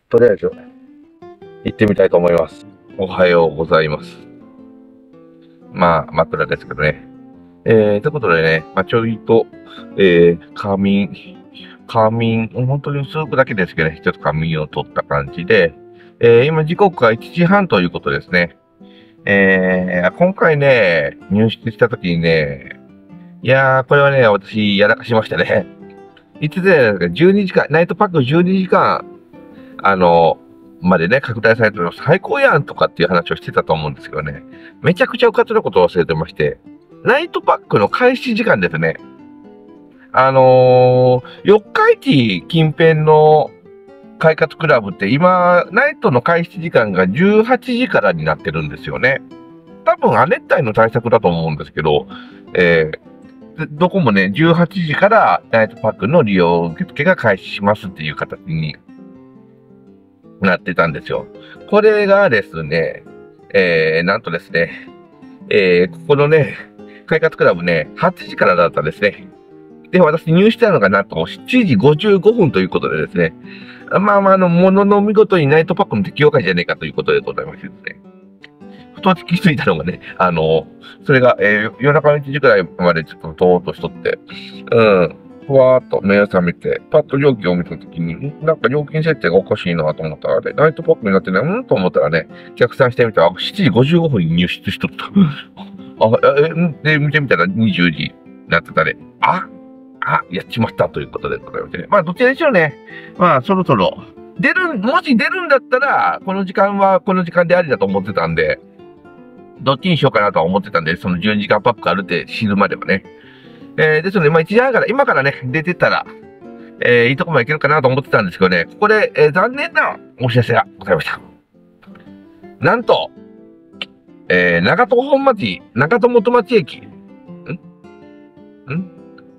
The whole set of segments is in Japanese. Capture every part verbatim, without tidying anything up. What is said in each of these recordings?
とりあえず、行ってみたいと思います。おはようございます。まあ、枕ですけどね。えー、ということでね、まあ、ちょいと、えー、仮眠、仮眠、本当に数分だけですけどね、ちょっと仮眠を取った感じで、えー、今時刻はいちじはんということですね。えー、今回ね、入室した時にね、いやー、これはね、私、やらかしましたね。いつで、じゅうにじかん、ナイトパックじゅうにじかん、あの、までね、拡大されてるの最高やんとかっていう話をしてたと思うんですけどね。めちゃくちゃうかつのことを忘れてまして、ナイトパックの開始時間ですね。あのー、四日市近辺の快活クラブって今、ナイトの開始時間がじゅうはちじからになってるんですよね。多分、亜熱帯の対策だと思うんですけど、えー、どこもね、じゅうはちじからナイトパックの利用受付が開始しますっていう形になってたんですよ。これがですね、えー、なんとですね、えー、ここのね、快活クラブね、はちじからだったんですね。で、私入したのがなんとしちじごじゅうごふんということでですね、まあまあ、あの、ものの見事にナイトパックの適用外じゃねえかということでございましてですね。ふと気づいたのがね、あの、それが、えー、夜中のいちじくらいまでちょっととーっとしとって、うん、ふわーっと目を覚めて、パッと料金を見たときに、なんか料金設定がおかしいなと思ったらね、ナイトパックになってね、うんと思ったらね、逆算してみたら、しちじごじゅうごふんに入室しとった。あ、え、んで、見てみたらにじゅうじになってたね。あ、あ、やっちまったということでございましてね。まあ、どちらでしょうね。まあ、そろそろ、出る、もし出るんだったら、この時間はこの時間でありだと思ってたんで、どっちにしようかなとは思ってたんで、そのじゅうにじかんパックあるって知るまではね。えー、ですので、まあいちじはんから、今からね、出てたら、えー、いいとこまで行けるかなと思ってたんですけどね、ここで、えー、残念なお知らせがございました。なんと、えー、長門本町、長門元町駅、んんん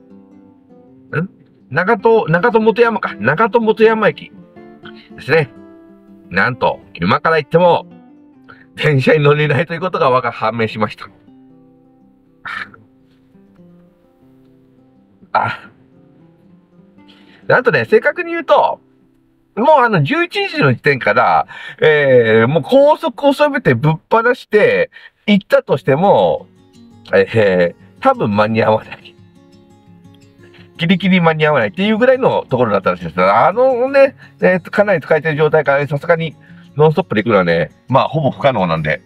長門、長門元山か、長門元山駅ですね。なんと、今から行っても、電車に乗れないということが我が判明しました。あ、なんとね、正確に言うと、もうあのじゅういちじの時点から、えー、もう高速を染めてぶっ放して行ったとしても、えー、多分間に合わない。ギリギリ間に合わないっていうぐらいのところだったらしいです。あのね、えー、かなり使えてる状態から、さすがにノンストップで行くのはね、まあほぼ不可能なんで。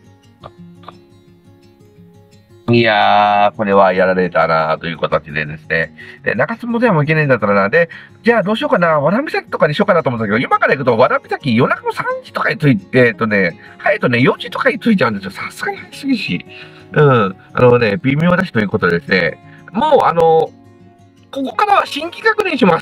いやー、これはやられたなという形でですね。で、中津もでも行けないんだったらな。で、じゃあどうしようかな。わらび岬とかにしようかなと思ったけど、今から行くとわらび岬夜中のさんじとかに着いて、えっとね、早いとね、よじとかに着いちゃうんですよ。さすがに早すぎし。うん。あのね、微妙だしということでですね。もう、あの、ここからは新規確認します。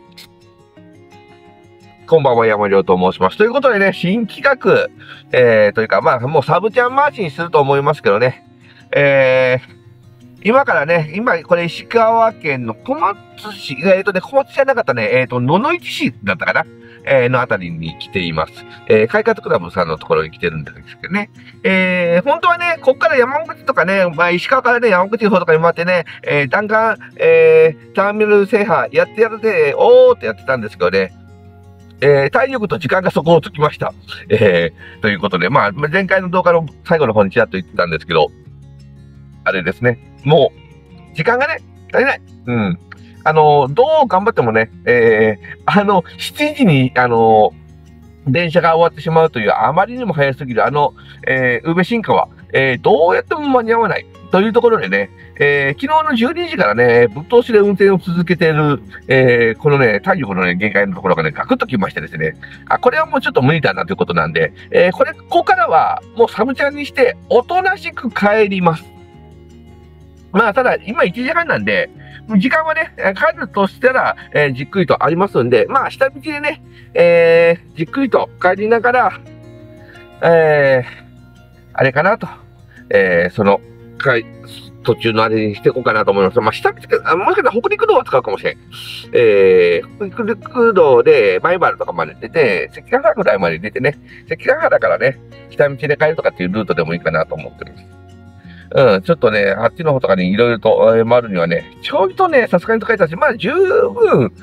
こんばんは、山亮と申します。ということでね、新企画、えー、というか、まあ、もうサブチャンマーチにすると思いますけどね。えー、今からね、今、これ石川県の小松市、えっ、ー、とね、小松市じゃなかったね、えっ、ー、と、野々市市だったかな、えー、のあたりに来ています。えー、快活クラブさんのところに来てるんですけどね。えー、本当はね、こっから山口とかね、まあ、石川からね、山口の方とかに回ってね、えー、弾丸、えー、ターミナル制覇やってやるで、おーってやってたんですけどね、えー、体力と時間がそこをつきました。えー、ということで、まあ、前回の動画の最後の方にちらっと言ってたんですけど、あれですね。もう、時間がね、足りない。うん。あの、どう頑張ってもね、えー、あの、しちじに、あの、電車が終わってしまうという、あまりにも早すぎる、あの、えー、宇部新川、えー、どうやっても間に合わない。というところでね、えー、昨日のじゅうにじからね、ぶっ通しで運転を続けている、えー、このね、体力のね、限界のところがね、ガクッときましてですね、あ、これはもうちょっと無理だなということなんで、えー、これ、ここからは、もうサブチャンにして、おとなしく帰ります。まあ、ただ、今いちじはんなんで、時間はね、帰るとしたら、えー、じっくりとありますんで、まあ、下道でね、えー、じっくりと帰りながら、えー、あれかなと、えー、その、途中のあれにしていこうかなと思います。まあ、下道、もしかしたら北陸道を使うかもしれん。えー、北陸道で、米原とかまで出て、関ヶ原ぐらいまで出てね、関ヶ原からね、下道で帰るとかっていうルートでもいいかなと思ってます。うん、ちょっとね、あっちの方とかにいろいろと、えー、回るにはね、ちょいとね、さすがにと書いたし、まあ十分、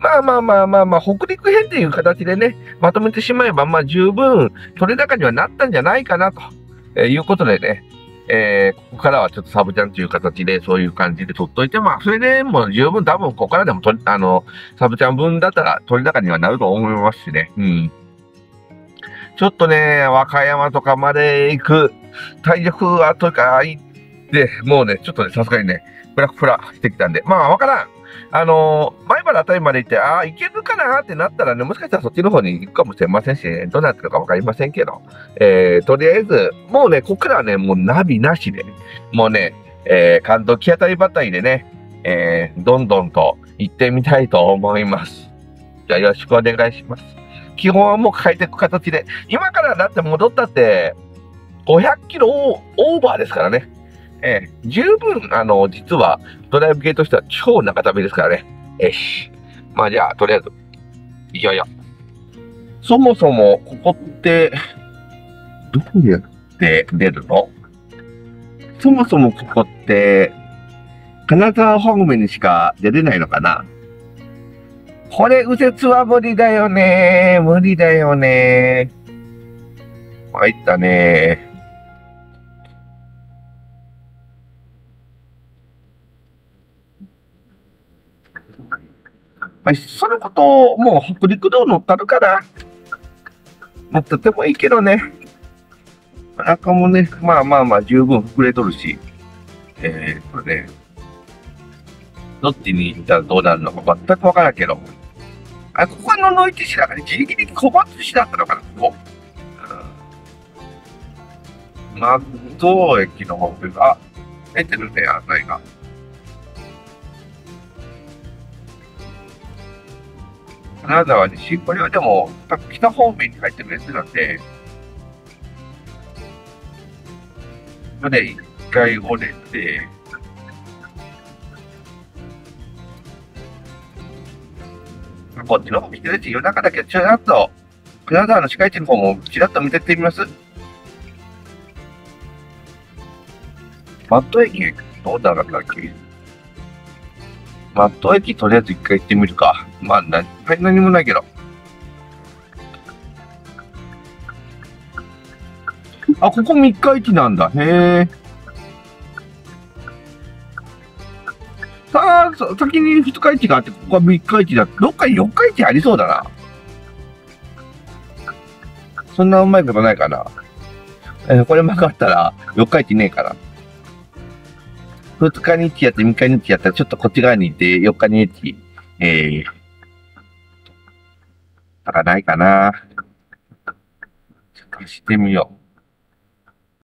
まあまあまあまあまあ、北陸編っていう形でね、まとめてしまえば、まあ十分取れ高にはなったんじゃないかなと、えーいうことでね、えー、ここからはちょっとサブチャンという形で、そういう感じで取っといて、まあ、それでもう十分多分、ここからでも取り、あの、サブチャン分だったら取り高にはなると思いますしね。うん。ちょっとね、和歌山とかまで行く体力はというか、いって、もうね、ちょっとね、さすがにね、フラフラしてきたんで、まあ、わからん。あのー、前原あたりまで行って、ああ、行けるかなってなったらね、もしかしたらそっちの方に行くかもしれませんし、ね、どうなってるかわかりませんけど、えー、とりあえず、もうね、こっからはね、もうナビなしで、もうね、えー、関東気当たりばったりでね、えー、どんどんと行ってみたいと思います。じゃあよろしくお願いします。基本はもう変えていく形で、今からだって戻ったって、ごひゃくキロオーバーですからね。えー、十分、あの、実は、ドライブ系としては超長旅ですからね。よし。まあじゃあ、とりあえず、いよいよ。そもそも、ここって、どうやって出るの？そもそもここって、金沢方面にしか出れないのかな？これ、右折は無理だよね。無理だよね。参ったね。まあ、そのこと、もう北陸道乗ったるから、乗っててもいいけどね。中もね、まあまあまあ十分膨れとるし、えー、っとね、どっちに行ったらどうなるのか全くわからんけど、あ、ここは野々市市だから、ギリギリ小松市だったのかな、ここ。うん、松尾駅の方で、あ、出てるね、案内が。金沢西、これはでも、北方面に入ってるやつなんで、ここで一回折れて、こっちの方見てるし、夜中だけちらっと、金沢の市街地の方もちらっと見てってみます？マット駅、どうだったっけ？マット駅とりあえず一回行ってみるか。まあ、何、何もないけど。あ、ここみっか市なんだ。へえ。さあ、先にふつか市があって、ここはみっか市だ。どっかによっか市ありそうだな。そんなうまいことないかな。えー、これ曲がったらよっか市ねえかな。ふつかに市やってみっかに市やったらちょっとこっち側に行ってよっかに市、えー、とかないかな。ちょっと走ってみよう。